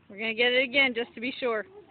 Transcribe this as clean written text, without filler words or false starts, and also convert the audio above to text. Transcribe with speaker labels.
Speaker 1: We're going to get it again just to be sure.